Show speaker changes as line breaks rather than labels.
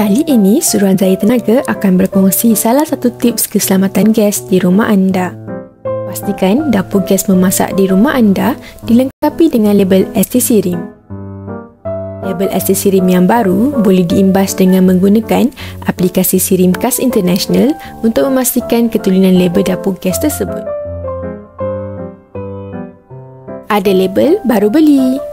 Kali ini, Suruhanjaya Tenaga akan berkongsi salah satu tips keselamatan gas di rumah anda. Pastikan dapur gas memasak di rumah anda dilengkapi dengan label STC RIM. Label STC RIM yang baru boleh diimbas dengan menggunakan aplikasi SIRIM Khas International untuk memastikan ketulinan label dapur gas tersebut. Ada label baru beli.